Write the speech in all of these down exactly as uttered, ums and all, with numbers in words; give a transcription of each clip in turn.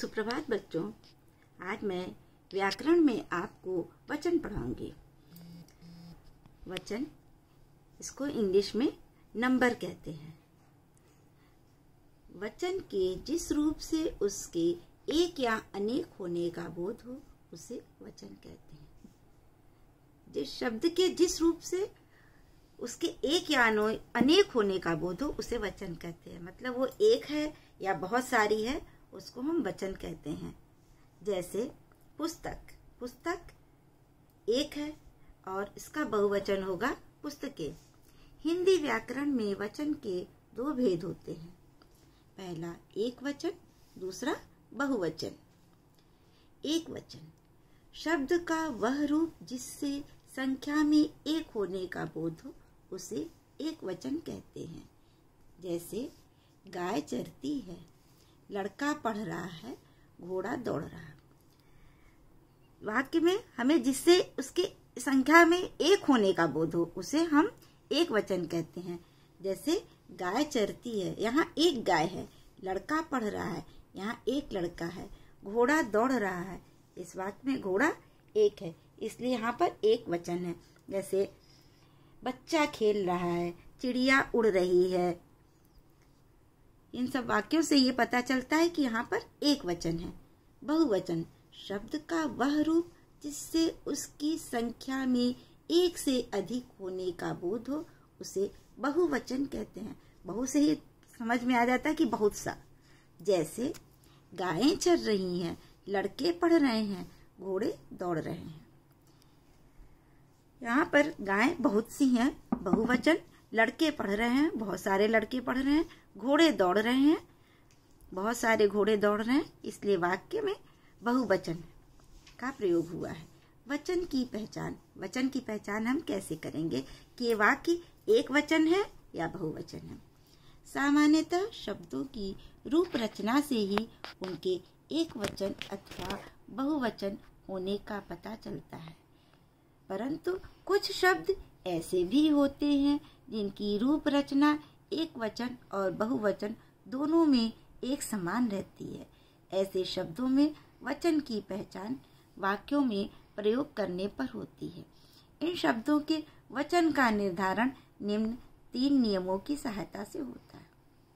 सुप्रभात बच्चों। आज मैं व्याकरण में आपको वचन पढ़ाऊंगी। वचन, इसको इंग्लिश में नंबर कहते हैं। वचन के जिस रूप से उसके एक या अनेक होने का बोध हो उसे वचन कहते हैं। जिस शब्द के जिस रूप से उसके एक या अनेक होने का बोध हो उसे वचन कहते हैं। मतलब वो एक है या बहुत सारी है, उसको हम वचन कहते हैं। जैसे पुस्तक, पुस्तक एक है और इसका बहुवचन होगा पुस्तकें। हिंदी व्याकरण में वचन के दो भेद होते हैं। पहला एक वचन, दूसरा बहुवचन। एक वचन शब्द का वह रूप जिससे संख्या में एक होने का बोध हो उसे एक वचन कहते हैं। जैसे गाय चरती है, लड़का पढ़ रहा है, घोड़ा दौड़ रहा है। वाक्य में हमें जिससे उसके संख्या में एक होने का बोध हो उसे हम एक वचन कहते हैं। जैसे गाय चरती है, यहाँ एक गाय है। लड़का पढ़ रहा है, यहाँ एक लड़का है। घोड़ा दौड़ रहा है, इस वाक्य में घोड़ा एक है, इसलिए यहाँ पर एक वचन है। जैसे बच्चा खेल रहा है, चिड़िया उड़ रही है। इन सब वाक्यों से ये पता चलता है कि यहाँ पर एक वचन है। बहुवचन शब्द का वह रूप जिससे उसकी संख्या में एक से अधिक होने का बोध हो उसे बहुवचन कहते हैं। बहु से ही समझ में आ जाता है कि बहुत सा। जैसे गायें चर रही हैं, लड़के पढ़ रहे हैं, घोड़े दौड़ रहे हैं। यहाँ पर गायें बहुत सी हैं, बहुवचन। लड़के पढ़ रहे हैं, बहुत सारे लड़के पढ़ रहे हैं। घोड़े दौड़ रहे हैं, बहुत सारे घोड़े दौड़ रहे हैं, इसलिए वाक्य में बहुवचन का प्रयोग हुआ है। वचन की पहचान, वचन की पहचान हम कैसे करेंगे कि वाक्य एक वचन है या बहुवचन है। सामान्यतः शब्दों की रूप रचना से ही उनके एक वचन अथवा बहुवचन होने का पता चलता है, परंतु कुछ शब्द ऐसे भी होते हैं जिनकी रूप रचना एक वचन और बहुवचन दोनों में एक समान रहती है। ऐसे शब्दों में वचन की पहचान वाक्यों में प्रयोग करने पर होती है। इन शब्दों के वचन का निर्धारण निम्न तीन नियमों की सहायता से होता है।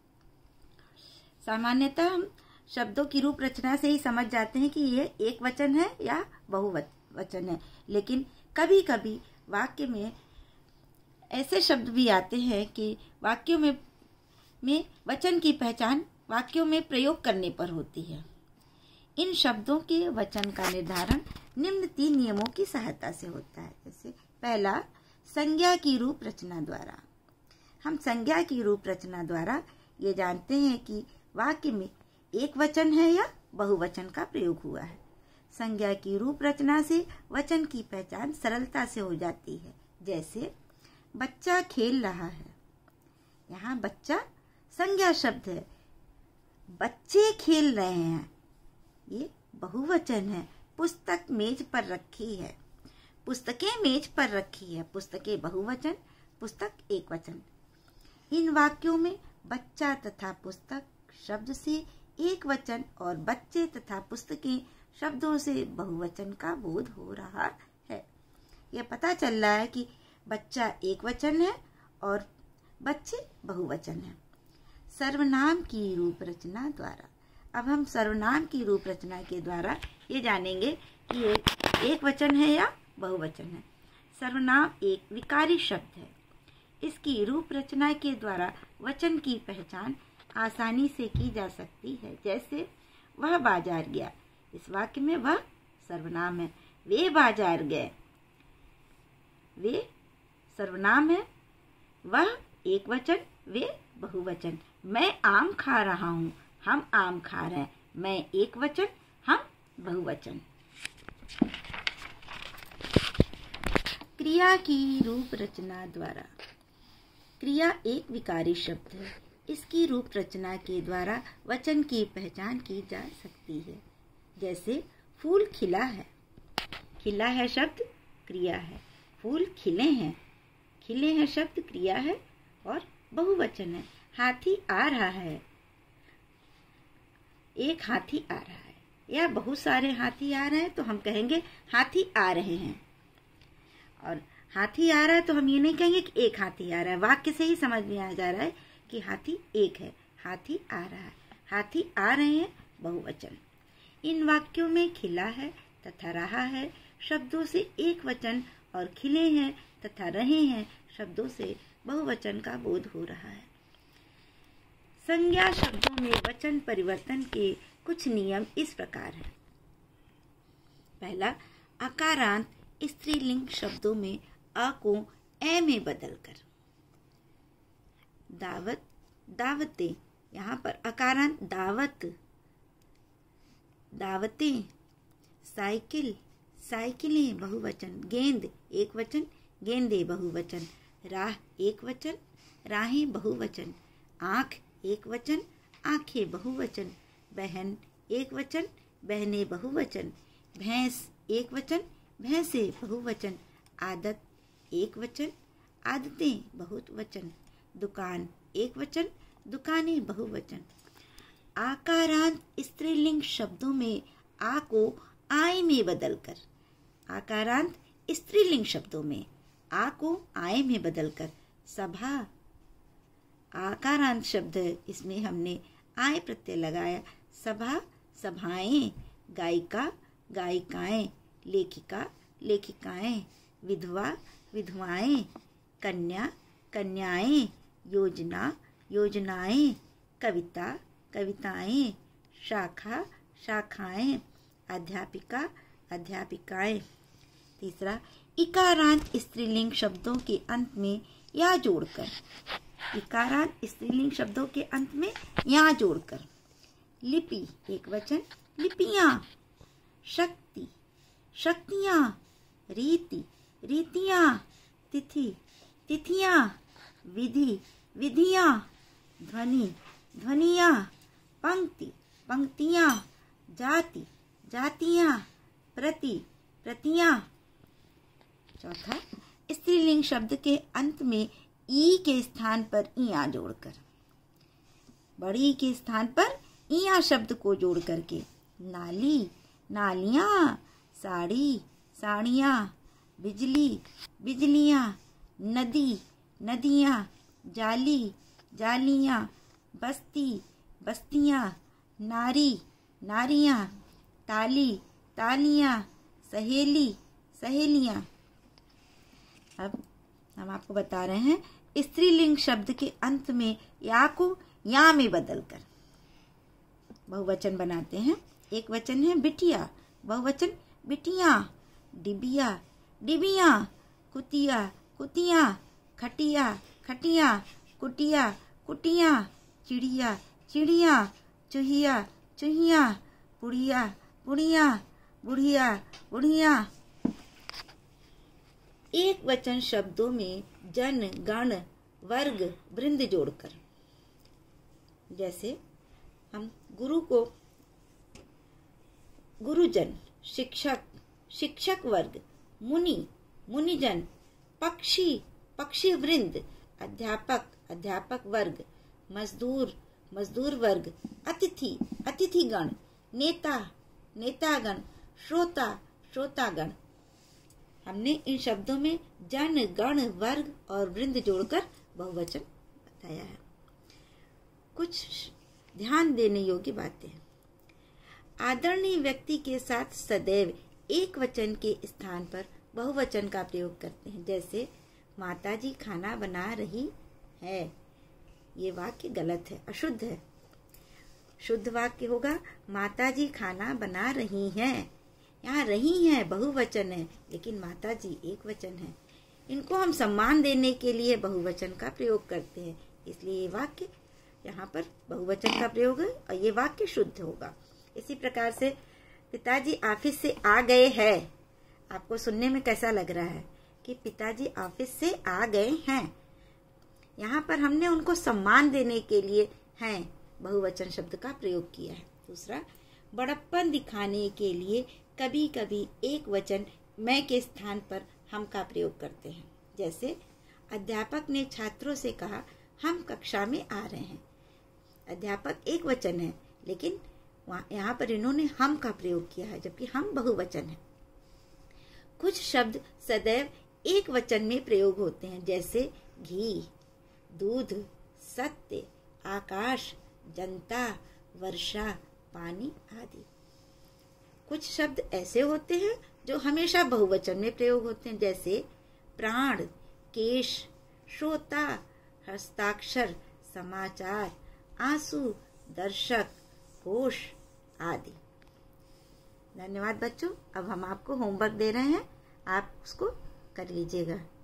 सामान्यतः हम शब्दों की रूप रचना से ही समझ जाते हैं कि यह एक वचन है या बहुवचन है, लेकिन कभी कभी वाक्य में ऐसे शब्द भी आते हैं कि वाक्यों में में वचन की पहचान वाक्यों में प्रयोग करने पर होती है। इन शब्दों के वचन का निर्धारण निम्न तीन नियमों की सहायता से होता है। जैसे पहला, संज्ञा की रूप रचना द्वारा। हम संज्ञा की रूप रचना द्वारा ये जानते हैं कि वाक्य में एक वचन है या बहुवचन का प्रयोग हुआ है। संज्ञा की रूप रचना से वचन की पहचान सरलता से हो जाती है। जैसे बच्चा खेल रहा है, यहाँ बच्चा संज्ञा शब्द है। बच्चे खेल रहे हैं, ये बहुवचन है। पुस्तक मेज पर रखी है, पुस्तकें मेज पर रखी है। पुस्तकें बहुवचन, पुस्तक एक वचन। इन वाक्यों में बच्चा तथा पुस्तक शब्द से एक वचन और बच्चे तथा पुस्तकें शब्दों से बहुवचन का बोध हो रहा है। यह पता चल रहा है कि बच्चा एक वचन है और बच्चे बहुवचन है। सर्वनाम की रूप रचना द्वारा। अब हम सर्वनाम की रूप रचना के द्वारा ये जानेंगे कि ये एक वचन है या बहुवचन है। सर्वनाम एक विकारी शब्द है। इसकी रूप रचना के द्वारा वचन की पहचान आसानी से की जा सकती है। जैसे वह बाजार गया, इस वाक्य में वह सर्वनाम है। वे बाजार गए, वे सर्वनाम है। वह एक वचन, वे बहुवचन। मैं आम खा रहा हूँ, हम आम खा रहे हैं। मैं एक वचन, हम बहुवचन। क्रिया की रूप रचना द्वारा। क्रिया एक विकारी शब्द है। इसकी रूप रचना के द्वारा वचन की पहचान की जा सकती है। जैसे फूल खिला है, खिला है शब्द क्रिया है। फूल खिले हैं, खिले हैं शब्द क्रिया है और बहुवचन है। हाथी आ रहा है, एक हाथी आ रहा है। या बहुत सारे हाथी आ रहे हैं तो हम कहेंगे हाथी आ रहे हैं। और हाथी आ रहा है तो हम ये नहीं कहेंगे कि एक हाथी आ रहा है। वाक्य से ही समझ में आ जा रहा है कि हाथी एक है, हाथी आ रहा है, हाथी आ रहे हैं बहुवचन। इन वाक्यों में खिला है तथा रहा है शब्दों से एक वचन और खिले हैं तथा रहे हैं शब्दों से बहुवचन का बोध हो रहा है। संज्ञा शब्दों में वचन परिवर्तन के कुछ नियम इस प्रकार हैं। पहला, अकारांत स्त्रीलिंग शब्दों में अ को ए में बदलकर। दावत, दावतें, यहाँ पर अकारांत दावत, दावतें। साइकिल, साइकिलें बहुवचन। गेंद एक वचन, गेंदे बहुवचन। राह एक वचन, राहें बहुवचन। आँख एक वचन, आँखें बहुवचन। बहन एक वचन, बहनें बहुवचन। भैंस एक वचन, भैंसे बहुवचन। आदत एक वचन, आदतें बहुवचन। दुकान एक वचन, दुकानें बहुवचन। आकारांत स्त्रीलिंग शब्दों में आ को आय में बदलकर। आकारांत स्त्रीलिंग शब्दों में आ को आय में बदलकर। सभा, आकारांत शब्द, इसमें हमने आय प्रत्यय लगाया। सभा, सभाएं। गायिका, गायिकाएं। लेखिका, लेखिकाएं। विधवा, विधवाएं। कन्या, कन्याएं। योजना, योजनाएं। कविता, कविताएं। शाखा, शाखाएं। अध्यापिका, अध्यापिकाएं। तीसरा, इकारांत स्त्रीलिंग शब्दों के अंत में या जोड़कर। इकारांत स्त्रीलिंग शब्दों के अंत में या जोड़कर। लिपि एक वचन, लिपियां। शक्ति, शक्तियां। रीति, रीतियां। तिथि, तिथियां। विधि, विधियां। ध्वनि, ध्वनियां। पंक्ति, पंक्तियां। जाति, जातियां। प्रति, प्रतियां। चौथा, स्त्रीलिंग शब्द के अंत में ई के स्थान पर इया जोड़कर। बड़ी के स्थान पर इया शब्द को जोड़ करके। नाली, नालियां। साड़ी, साड़ियां। बिजली, बिजलियां। नदी, नदियां। जाली, जालियां। बस्ती, बस्तियां। नारी, नारियां। ताली, तालियां। सहेली, सहेलियां। अब हम आपको बता रहे हैं स्त्रीलिंग शब्द के अंत में या को या में बदलकर बहुवचन बनाते हैं। एक वचन है बिटिया, बहुवचन बिटियां। डिबिया, डिबिया। कुतिया, कुतिया। खटिया, खटिया। कुटिया, कुटिया। चिड़िया, चिड़िया। चूहिया, चूहिया। पुड़िया, पुड़िया। बुढ़िया, बुढ़िया। एक वचन शब्दों में जन, गण, वर्ग, वृंद जोड़कर। जैसे हम गुरु को गुरुजन, शिक्षक, शिक्षक वर्ग। मुनि, मुनिजन। पक्षी, पक्षी वृंद। अध्यापक, अध्यापक वर्ग। मजदूर, मजदूर वर्ग। अतिथि, अतिथिगण। नेता, नेतागण। श्रोता, श्रोतागण। हमने इन शब्दों में जन, गण, वर्ग और वृंद जोड़कर बहुवचन बताया है। कुछ ध्यान देने योग्य बातें। आदरणीय व्यक्ति के साथ सदैव एक वचन के स्थान पर बहुवचन का प्रयोग करते हैं। जैसे माताजी खाना बना रही है, ये वाक्य गलत है, अशुद्ध है। शुद्ध वाक्य होगा माताजी खाना बना रही हैं। यहाँ रही हैं बहुवचन है, लेकिन माताजी एक वचन है। इनको हम सम्मान देने के लिए बहुवचन का प्रयोग करते हैं, इसलिए ये वाक्य यहाँ पर बहुवचन का प्रयोग है और ये वाक्य शुद्ध होगा। इसी प्रकार से पिताजी ऑफिस से आ गए हैं। आपको सुनने में कैसा लग रहा है कि पिताजी ऑफिस से आ गए हैं। यहाँ पर हमने उनको सम्मान देने के लिए हैं बहुवचन शब्द का प्रयोग किया है। दूसरा, बड़प्पन दिखाने के लिए कभी कभी एक वचन मैं के स्थान पर हम का प्रयोग करते हैं। जैसे अध्यापक ने छात्रों से कहा हम कक्षा में आ रहे हैं। अध्यापक एक वचन है, लेकिन वहाँ यहाँ पर इन्होंने हम का प्रयोग किया है, जबकि हम बहुवचन है। कुछ शब्द सदैव एक वचन में प्रयोग होते हैं, जैसे घी, दूध, सत्य, आकाश, जनता, वर्षा, पानी आदि। कुछ शब्द ऐसे होते हैं जो हमेशा बहुवचन में प्रयोग होते हैं, जैसे प्राण, केश, श्रोता, हस्ताक्षर, समाचार, आंसू, दर्शक, कोश आदि। धन्यवाद बच्चों। अब हम आपको होमवर्क दे रहे हैं, आप उसको कर लीजिएगा।